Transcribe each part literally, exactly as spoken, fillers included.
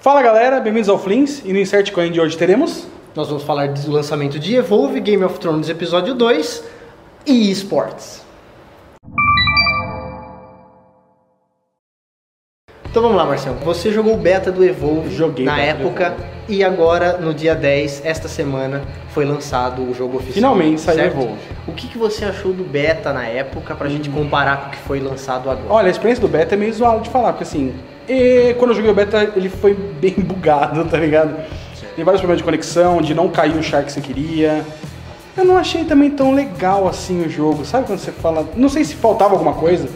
Fala galera, bem-vindos ao Flins, e no Insert Coin de hoje teremos... Nós vamos falar do lançamento de Evolve, Game of Thrones Episódio dois e eSports. Então vamos lá, Marcelo. Você jogou o beta do Evolve Joguei na beta época do Evolve. E agora, no dia dez, esta semana, foi lançado o jogo oficial. Finalmente saiu o certo? Evolve. O que, que você achou do beta na época pra hum. gente comparar com o que foi lançado agora? Olha, a experiência do beta é meio zoada de falar, porque assim, e quando eu joguei o beta ele foi bem bugado, tá ligado? Certo. Tem vários problemas de conexão, de não cair o char que você queria. Eu não achei também tão legal assim o jogo, sabe quando você fala... Não sei se faltava alguma coisa.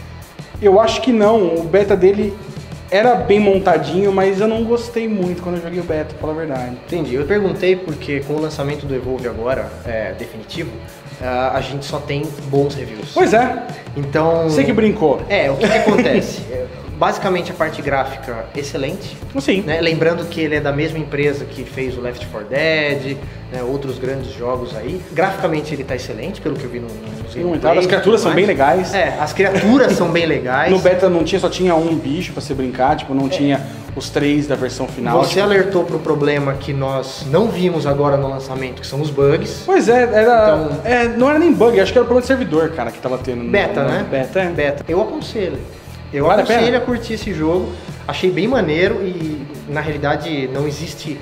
Eu acho que não, o beta dele era bem montadinho, mas eu não gostei muito quando eu joguei o beta, pra falar a verdade. Entendi, eu perguntei porque com o lançamento do Evolve agora, é, definitivo, a gente só tem bons reviews. Pois é. Então... Você que brincou. É, o que, que acontece? Basicamente a parte gráfica excelente. Sim. Né? Lembrando que ele é da mesma empresa que fez o Left four Dead, né? Outros grandes jogos aí. Graficamente ele tá excelente, pelo que eu vi no, nos gameplays. As criaturas são bem legais. É, as criaturas são bem legais. No beta não tinha, só tinha um bicho pra você brincar, tipo, não é. tinha os três da versão final. Você tipo... alertou pro problema que nós não vimos agora no lançamento, que são os bugs. Pois é, era, então... é não era nem bug, acho que era problema de servidor, cara, que tava tendo. Beta, no, né? No beta, é. Beta. Eu aconselho. Eu vale aconselho a, a curtir esse jogo, achei bem maneiro e na realidade não existe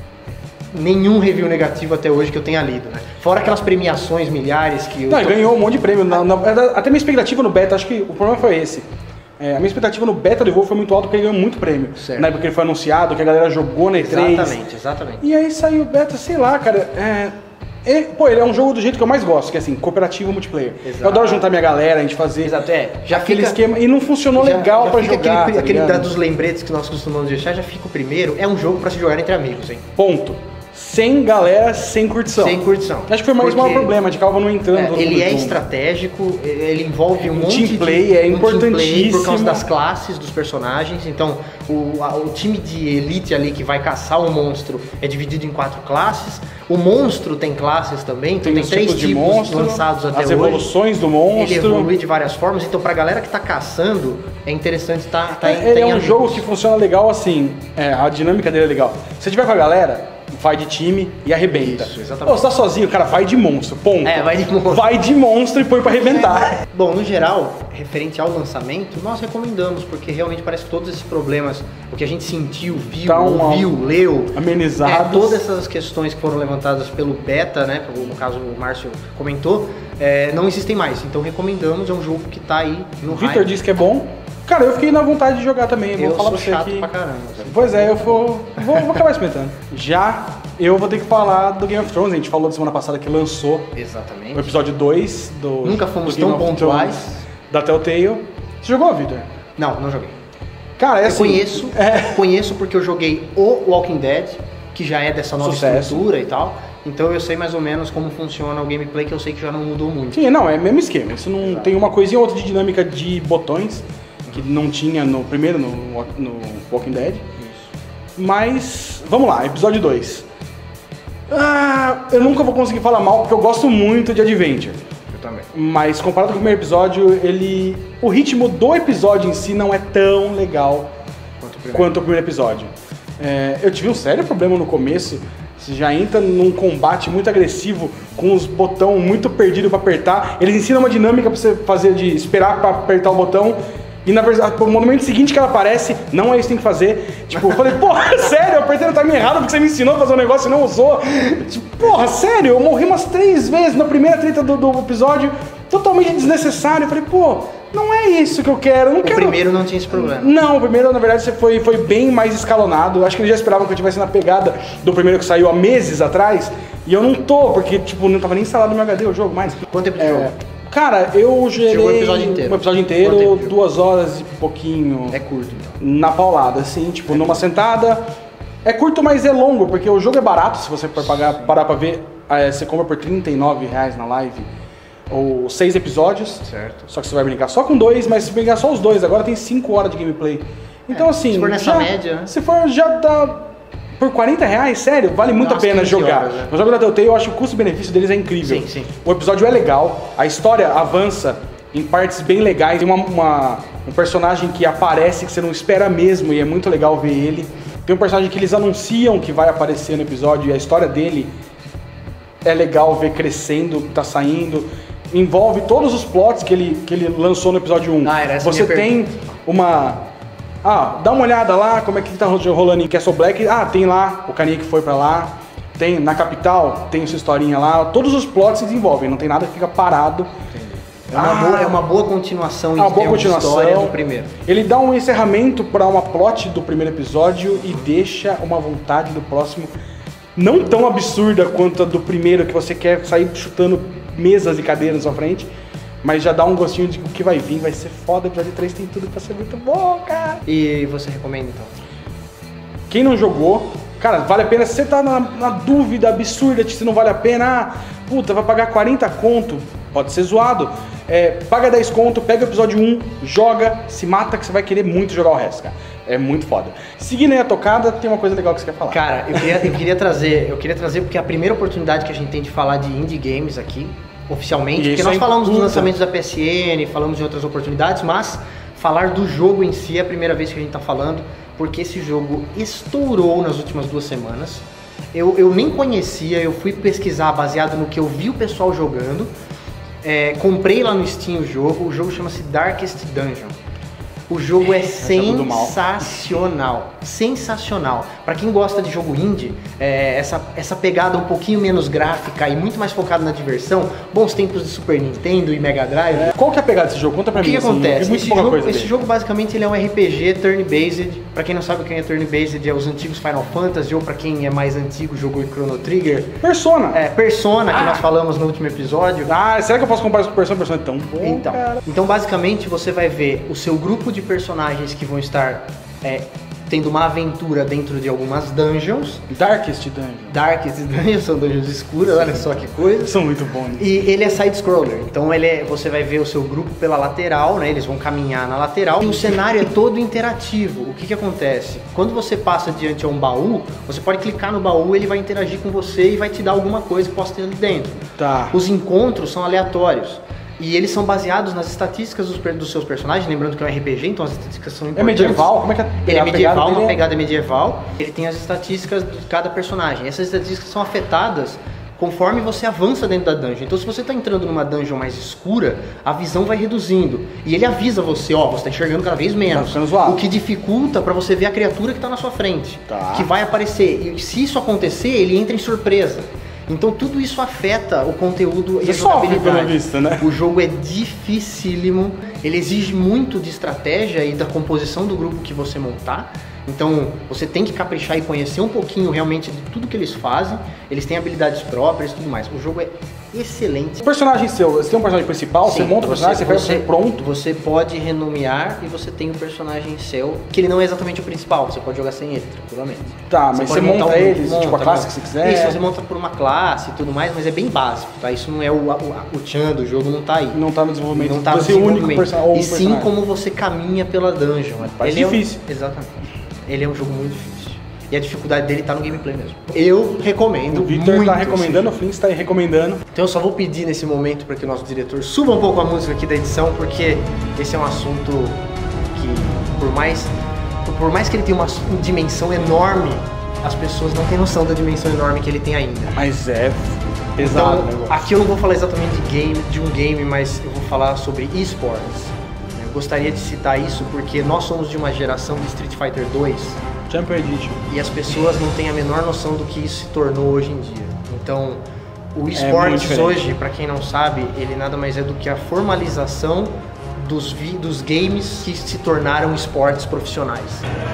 nenhum review negativo até hoje que eu tenha lido, né? Fora aquelas premiações milhares que... Não, tô... ganhou um monte de prêmio, na, na, até minha expectativa no beta, acho que o problema foi esse. É, a minha expectativa no beta do Evolve foi muito alta porque ele ganhou muito prêmio. Certo. Na época que ele foi anunciado, que a galera jogou na E três. Exatamente, exatamente. E aí saiu o beta, sei lá, cara, é... É, pô, ele é um jogo do jeito que eu mais gosto, que é assim, cooperativo multiplayer. Exato. Eu adoro juntar minha galera, a gente fazer Exato, é. Já aquele fica, esquema, e não funcionou já, legal já pra jogar, aquele, tá aquele ligado? dos lembretes que nós costumamos deixar, já fica o primeiro, é um jogo pra se jogar entre amigos, hein? Ponto. Sem galera, sem curtição. Sem curtição. Acho que foi mais o maior problema, de calma não entrando. É, ele é junto. estratégico, ele envolve um o monte team play de... é um importantíssimo. Team play por causa das classes dos personagens. Então, o, a, o time de elite ali que vai caçar o monstro é dividido em quatro classes. O monstro tem classes também, então tem, tem três tipos, de tipos monstro, lançados até as hoje. As evoluções do monstro. Ele evolui de várias formas, então pra galera que tá caçando, é interessante estar tá, tá é, em, Ele tá é um amigos. jogo que funciona legal assim, é, a dinâmica dele é legal. Se você tiver com a galera, vai de time e arrebenta. Isso, exatamente. Ou você tá sozinho, cara, vai de monstro, ponto. É, vai de monstro. Vai de monstro e põe pra arrebentar. É. Bom, no geral, referente ao lançamento, nós recomendamos, porque realmente parece que todos esses problemas, o que a gente sentiu, viu, tá um, ouviu, leu, amenizados. É, todas essas questões que foram levantadas pelo beta, né, no caso o Márcio comentou, é, não existem mais. Então recomendamos, é um jogo que tá aí no hype. O Victor disse que é bom. Cara, eu fiquei na vontade de jogar também. Vou eu falar sou pra você chato que... pra caramba. Pois é, eu vou, vou, vou acabar experimentando. Já eu vou ter que falar do Game of Thrones. A gente falou da semana passada que lançou Exatamente. o episódio dois do Nunca fomos do Game tão of pontuais. Thrones, da Telltale. Você jogou, Victor? Não, não joguei. Cara, é eu assim, conheço, é... conheço porque eu joguei o Walking Dead, que já é dessa nova Sucesso. estrutura e tal. Então eu sei mais ou menos como funciona o gameplay, que eu sei que já não mudou muito. Sim, não, é o mesmo esquema. Isso não Exato. Tem uma coisinha ou outra de dinâmica de botões, que não tinha no primeiro, no, no Walking Dead. Isso. Mas, vamos lá, episódio dois. Ah, eu nunca vou conseguir falar mal, porque eu gosto muito de Adventure. Eu também. Mas comparado com o primeiro episódio, ele... o ritmo do episódio em si não é tão legal quanto o primeiro, quanto o primeiro episódio. É, eu tive um sério problema no começo. Você já entra num combate muito agressivo, com os botões muito perdidos pra apertar. Eles ensinam uma dinâmica pra você fazer de esperar pra apertar o botão. E na verdade, no momento seguinte que ela aparece, não é isso que tem que fazer. Tipo, eu falei, porra, sério, eu apertei no time errado porque você me ensinou a fazer um negócio e não usou. Tipo, porra, sério, eu morri umas três vezes na primeira treta do, do episódio, totalmente desnecessário. Eu falei, pô, não é isso que eu quero. Eu não o quero... primeiro não tinha esse problema. Não, o primeiro, na verdade, foi, foi bem mais escalonado. Eu acho que eles já esperavam que eu tivesse na pegada do primeiro que saiu há meses atrás. E eu não tô, porque, tipo, não tava nem instalado no meu H D o jogo mais. Quanto tempo de é, jogo? Cara, eu gerei Jogou o episódio inteiro. um episódio inteiro, duas horas e pouquinho. É curto, então. Na paulada, assim, tipo, é numa curto. sentada. É curto, mas é longo, porque o jogo é barato, se você for pagar, parar pra ver. É, você compra por trinta e nove reais na live. Ou seis episódios. Certo. Só que você vai brincar só com dois, mas se brincar só os dois, agora tem cinco horas de gameplay. Então, é, assim. Se for nessa já, média, né? Se for, já dá. Por quarenta reais, sério, vale muito Nossa, a pena jogar. horas, né? Os jogos da Telltale, eu acho que o custo-benefício deles é incrível. Sim, sim. O episódio é legal, a história avança em partes bem legais. Tem uma, uma, um personagem que aparece que você não espera mesmo e é muito legal ver ele. Tem um personagem que eles anunciam que vai aparecer no episódio e a história dele é legal ver crescendo, tá saindo. Envolve todos os plots que ele, que ele lançou no episódio um. Ah, era essa Você minha tem pergunta. uma... Ah, dá uma olhada lá, como é que tá rolando em Castle Black. Ah, tem lá o carinha que foi pra lá. Tem na capital, tem sua historinha lá. Todos os plots se desenvolvem, não tem nada que fica parado. É uma, Ah, boa, é uma boa continuação é uma em boa termos de continuação. história do primeiro. Ele dá um encerramento para uma plot do primeiro episódio e deixa uma vontade do próximo não tão absurda quanto a do primeiro, que você quer sair chutando mesas e cadeiras na sua frente, mas já dá um gostinho de que o que vai vir vai ser foda. O episódio três tem tudo pra ser muito bom, cara. E você recomenda então? Quem não jogou, cara, vale a pena. Se você tá na, na dúvida absurda de se não vale a pena, ah, puta, vai pagar quarenta conto, pode ser zoado. É, paga dez conto, pega o episódio um, joga, se mata que você vai querer muito jogar o resto, cara. É muito foda. Seguindo aí a tocada, tem uma coisa legal que você quer falar. Cara, eu queria, eu queria trazer, eu queria trazer porque é a primeira oportunidade que a gente tem de falar de indie games aqui, oficialmente, E porque isso nós é falamos dos puta. lançamentos da P S N, falamos de outras oportunidades, mas falar do jogo em si é a primeira vez que a gente tá falando, porque esse jogo estourou nas últimas duas semanas. Eu, eu nem conhecia, eu fui pesquisar baseado no que eu vi o pessoal jogando. É, comprei lá no Steam o jogo, o jogo chama-se Darkest Dungeon. O jogo é jogo do mal. sensacional, sensacional. Pra quem gosta de jogo indie, é, essa, essa pegada um pouquinho menos gráfica e muito mais focada na diversão, bons tempos de Super Nintendo e Mega Drive. É, qual que é a pegada desse jogo? Conta pra O que, mim. que assim, eu vi acontece? muito Esse, pouca jogo, coisa esse dele. jogo basicamente ele é um R P G turn-based. Pra quem não sabe o que é turn-based, é os antigos Final Fantasy, ou pra quem é mais antigo, jogou em Chrono Trigger. Persona. É, Persona, que Ah. nós falamos no último episódio. Ah, será que eu posso comparar isso com Persona? Persona é tão bom, Então, cara. então, basicamente, você vai ver o seu grupo de personagens que vão estar é, tendo uma aventura dentro de algumas dungeons. Darkest Dungeon. Darkest dungeons, são dungeons escuras, olha só que coisa. São muito bons. E ele é side-scroller, então ele é, você vai ver o seu grupo pela lateral, né? Eles vão caminhar na lateral e o cenário é todo interativo. O que que acontece? Quando você passa diante a um baú, você pode clicar no baú, ele vai interagir com você e vai te dar alguma coisa que possa ter ali dentro. Tá. Os encontros são aleatórios. E eles são baseados nas estatísticas dos, per- dos seus personagens, lembrando que é um R P G, então as estatísticas são É importantes. medieval? Como é que é? Ele é a medieval, pegada uma dele é- pegada medieval. Ele tem as estatísticas de cada personagem. Essas estatísticas são afetadas conforme você avança dentro da dungeon. Então se você está entrando numa dungeon mais escura, a visão vai reduzindo. E ele avisa você, ó, você está enxergando cada vez Tá menos. ficando zoado. O que dificulta para você ver a criatura que está na sua frente. Tá. Que vai aparecer. E se isso acontecer, ele entra em surpresa. Então tudo isso afeta o conteúdo e Você a sofre, jogabilidade. pelo visto, né? O jogo é dificílimo, ele exige muito de estratégia e da composição do grupo que você montar. Então você tem que caprichar e conhecer um pouquinho realmente de tudo que eles fazem. Eles têm habilidades próprias e tudo mais. O jogo é excelente. O personagem seu, você tem um personagem principal, você Sim, monta o personagem, você, você, pega pronto. Você pode renomear e você tem o personagem seu, que ele não é exatamente o principal, você pode jogar sem ele, tranquilamente. Tá, mas você pode montar monta um- eles, monta, tipo a classe monta. que você quiser. Isso, você monta por uma classe e tudo mais, mas é bem básico, tá? Isso não é o, o, o tchan do jogo, não tá aí. Não tá no desenvolvimento. Não tá no você é o único desenvolvimento. personagem. ou um E sim personagem. como você caminha pela dungeon. Parece Ele é um- difícil. Exatamente. Ele é um jogo muito difícil. E a dificuldade dele tá no gameplay mesmo. Eu recomendo O Victor muito tá esse recomendando, o jogo. Flint tá aí recomendando. Então eu só vou pedir nesse momento para que o nosso diretor suba um pouco a música aqui da edição, porque esse é um assunto que, por mais, por mais que ele tenha uma dimensão enorme, as pessoas não têm noção da dimensão enorme que ele tem ainda. Mas é pesado o Então, negócio. aqui eu não vou falar exatamente de game, de um game, mas eu vou falar sobre esportes. Eu gostaria de citar isso porque nós somos de uma geração de Street Fighter dois Champion Edition. e as pessoas não têm a menor noção do que isso se tornou hoje em dia. Então, o muito esportes diferente. hoje, para quem não sabe, ele nada mais é do que a formalização dos, vi- dos games que se tornaram esportes profissionais.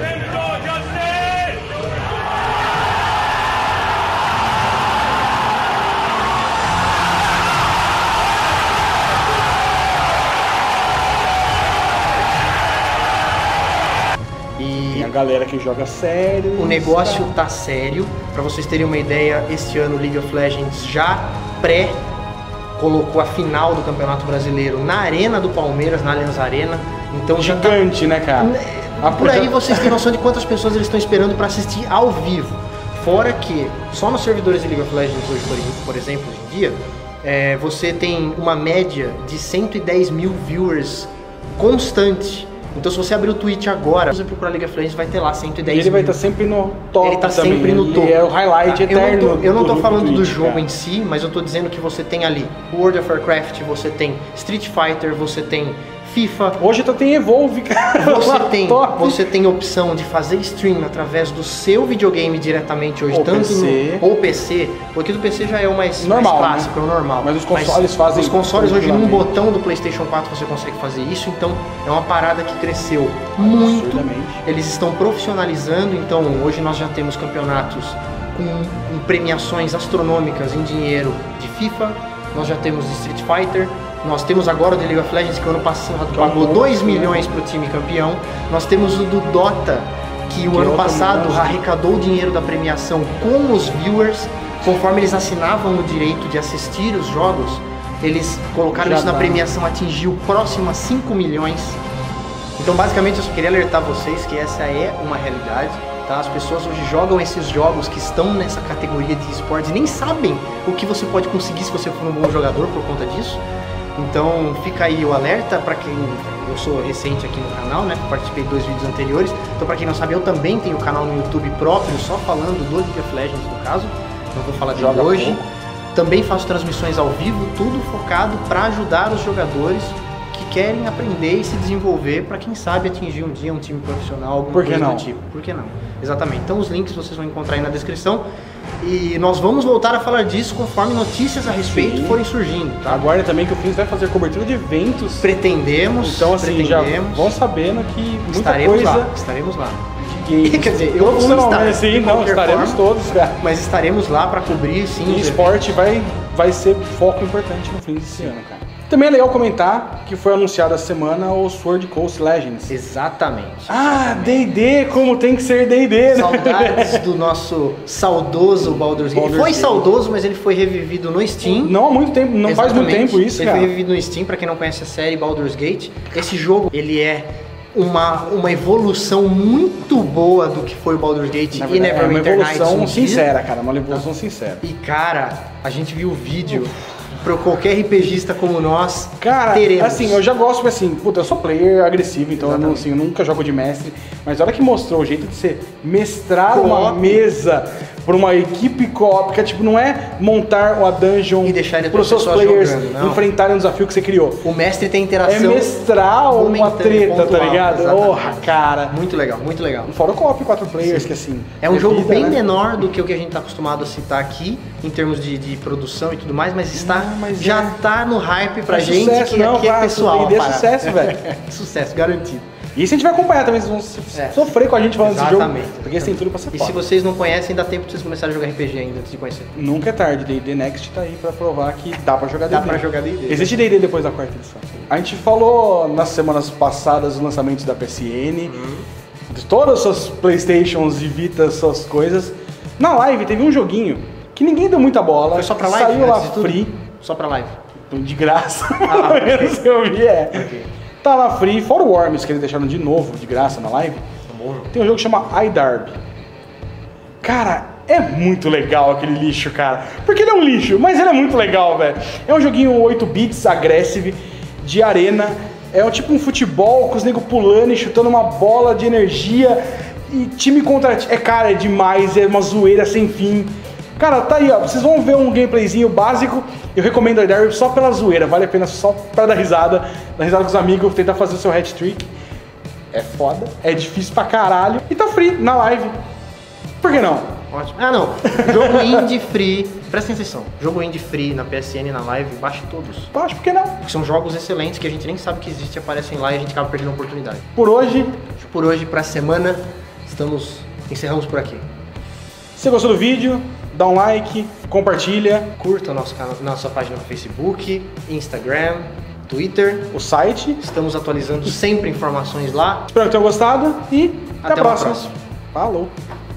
E Tem a galera que joga sério. o negócio tá sério. Pra vocês terem uma ideia, este ano o League of Legends já pré colocou a final do Campeonato Brasileiro na Arena do Palmeiras, na Allianz Arena. Então já tá... Gigante, né, cara? A Por aí proje- vocês têm noção de quantas pessoas eles estão esperando para assistir ao vivo. Fora que só nos servidores de League of Legends hoje, por- por exemplo, hoje em dia, é, você tem uma média de cento e dez mil viewers constante Então se você abrir o Twitch agora, você procurar League of Legends, vai ter lá cento e dez E ele vai mil. estar sempre no top. Ele tá também. sempre no Ele topo. é o highlight Eu não eterno. tô, eu não tô do, falando do, do Twitch, jogo cara. em si, mas eu tô dizendo que você tem ali World of Warcraft, você tem Street Fighter, você tem FIFA. Hoje tá, tem Evolve, cara. Você tem, Top. você tem opção de fazer stream através do seu videogame diretamente hoje, Ou tanto P C. no ou P C, porque do P C já é o mais, Normal, mais clássico, né? é o normal. Mas os consoles fazem Os consoles hoje num tranquilamente. botão do PlayStation quatro você consegue fazer isso, então é uma parada que cresceu muito. Absurdamente. Eles estão profissionalizando, então hoje nós já temos campeonatos com, com premiações astronômicas em dinheiro de FIFA, nós já temos de Street Fighter. Nós temos agora o de League of Legends, que o ano passado pagou dois milhões para o time campeão. Nós temos o do Dota, que o Que ano outro passado monstro. arrecadou o dinheiro da premiação com os viewers. Conforme eles assinavam o direito de assistir os jogos, eles colocaram Já isso na tá. premiação, atingiu próximo a cinco milhões. Então basicamente eu só queria alertar vocês que essa é uma realidade. Tá? As pessoas hoje jogam esses jogos que estão nessa categoria de esportes e nem sabem o que você pode conseguir se você for um bom jogador por conta disso. Então fica aí o alerta para quem, eu sou recente aqui no canal, né? Participei de dois vídeos anteriores. Então para quem não sabe, eu também tenho um canal no YouTube próprio, só falando do League of Legends no caso. Não vou falar de Joga hoje. pouco. Também faço transmissões ao vivo, tudo focado para ajudar os jogadores que querem aprender e se desenvolver para quem sabe atingir um dia um time profissional, alguma Por que coisa não? do tipo. Por que não? Exatamente. Então os links vocês vão encontrar aí na descrição. E nós vamos voltar a falar disso conforme notícias a respeito Sim. forem surgindo, tá? Aguarda também que o Fins vai fazer cobertura de eventos. Pretendemos, Então assim, já pretendemos, vão sabendo que muita estaremos coisa lá, estaremos lá. de games. Quer dizer, eu vou profissionalmente, estar, sim, de não, qualquer estaremos forma. todos, cara. Mas estaremos lá para cobrir, sim. E os esporte vai, vai ser foco importante no Fins desse ano, cara. Também é legal comentar que foi anunciado essa semana o Sword Coast Legends. Exatamente. Ah, D e D, como tem que ser D e D, né? Saudades do nosso saudoso Baldur's Gate. Ele Baldur's foi Gate. saudoso, mas ele foi revivido no Steam. Não há muito tempo, não faz muito Exatamente. tempo isso, ele cara. foi revivido no Steam, pra quem não conhece a série Baldur's Gate. Esse jogo, ele é uma, uma evolução muito boa do que foi o Baldur's Gate Na e verdade, é uma Neverwinter Nights. evolução um dia. sincera, cara, uma evolução sincera. E cara, a gente viu o vídeo, para qualquer RPGista como nós, Cara, teremos. assim, eu já gosto, assim, puta, eu sou player agressivo, então eu, não, assim, eu nunca jogo de mestre, mas a hora que mostrou o jeito de você mestrar Co-op. uma mesa por uma equipe co-op, que é, tipo, não é montar uma dungeon E deixar as pros seus pessoas players jogando, não. enfrentarem um desafio que você criou. O mestre tem É interação. mestrar uma momentânea, treta, tá pontual, ligado? exatamente. Porra, cara. Muito legal, muito legal. Fora o co-op quatro players, que assim... É um é jogo vida, bem né? menor do que o que a gente está acostumado a citar aqui, em termos de, de produção e tudo mais, mas, está, Não, mas já é- tá no hype pra É gente, sucesso, que não, aqui é vai, pessoal. D e D é a parada. sucesso, velho. Sucesso, garantido. E isso a gente vai acompanhar também, vocês vão so- É. sofrer com a gente falando desse jogo, Exatamente. porque esse tem tudo pra ser E foda. se vocês não conhecem, dá tempo de vocês começarem a jogar R P G ainda, antes de conhecer. Nunca é tarde, D e D Next tá aí pra provar que dá pra jogar D e D. Dá pra jogar D e D. Existe D e D depois da quarta edição. A gente falou nas semanas passadas os lançamentos da P S N, Uhum. de todas as suas Playstations e Vitas, suas coisas. Na live teve um joguinho que ninguém deu muita bola. Foi só pra live? Saiu lá antes de tudo? free, Só pra live. de graça. Ah, ok. Pelo menos que eu vi, é. Ok. Tá lá free, fora o Worms que eles deixaram de novo, de graça na live. Tem um jogo que chama iDarby. Cara, é muito legal aquele lixo, cara. Porque ele é um lixo, mas ele é muito legal, velho. É um joguinho oito bits, aggressive, de arena. É um tipo um futebol com os negros pulando e chutando uma bola de energia. E time contra time. É, cara, é demais, é uma zoeira sem fim. Cara, tá aí, ó. Vocês vão ver um gameplayzinho básico. Eu recomendo a iDarby só pela zoeira. Vale a pena só pra dar risada. Dar risada com os amigos, tentar fazer o seu hat-trick. É foda, é difícil pra caralho. E tá free na live. Por que não? Ótimo. Ah, não. Jogo indie free. Presta atenção. Jogo indie free na P S N, na live, baixe todos. Acho por que não? Porque são jogos excelentes que a gente nem sabe que existe, aparecem lá e a gente acaba perdendo a oportunidade. Por hoje, Por hoje, pra semana, estamos... encerramos por aqui. se você gostou do vídeo, dá um like, compartilha Curta o nosso canal, nossa página no Facebook, Instagram, Twitter. o site. Estamos atualizando sempre informações lá. Espero que tenham gostado e até, Até a uma próxima. próxima. Falou.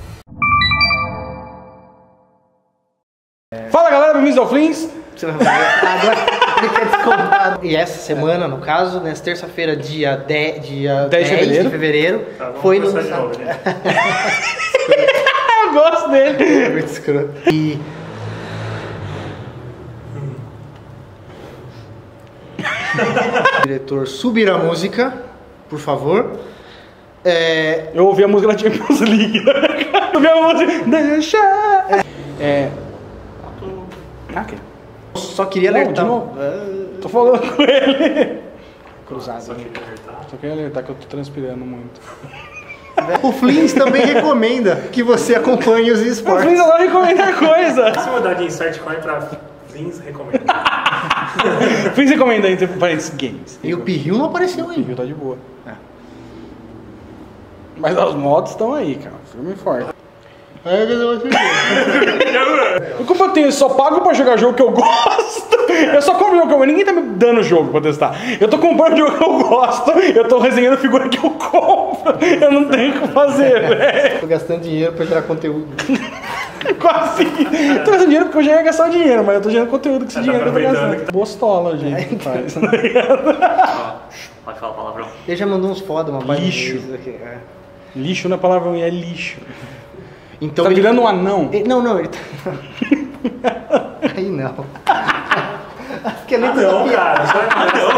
Fala galera, bem-vindos ao Flins. Você vai fazer agora. Ele quer descontar. E essa semana, no caso, nessa terça-feira, dia dez, dia dez de fevereiro. de fevereiro, Tá, vamos foi no. começar de novo, né? Eu gosto dele. Muito escroto. E. O diretor subir a música. por favor. É... Eu ouvi a música da Champions League. Eu ouvi a música. Deixa. É. Ah, ok. Só queria Não, alertar. de novo. Tô falando com ele. Cruzado. Só queria alertar. Só queria alertar que eu tô transpirando muito. O Flins também recomenda que você acompanhe os esportes. O Flins não recomenda coisa. Se mudar de Insert Coin pra Flins, recomenda. Flins recomenda entre parênteses games. E o Pirril não apareceu O ainda. Pirril tá de boa. É. Mas as motos estão aí, cara. Firme e forte. Como eu tenho, eu só pago pra jogar jogo que eu gosto. Eu só compro jogo que eu gosto. Ninguém tá me dando jogo pra testar. Eu tô comprando jogo que eu gosto. Eu tô resenhando figura que eu compro. Eu não tenho o que fazer, velho. Tô gastando dinheiro pra gerar conteúdo. Quase. Tô gastando dinheiro porque eu já ia gastar o dinheiro, mas eu tô gerando conteúdo com esse dinheiro que eu tô gastando. Bostola, gente, que faz. Pode falar palavrão. Ele já mandou uns foda, uma página Lixo. deles aqui, é. Lixo não é palavra, é lixo. Então Tá ele- virando um anão. ele- Não, não, ele tá. Aí não. Porque ele Ah, não, cara. Só é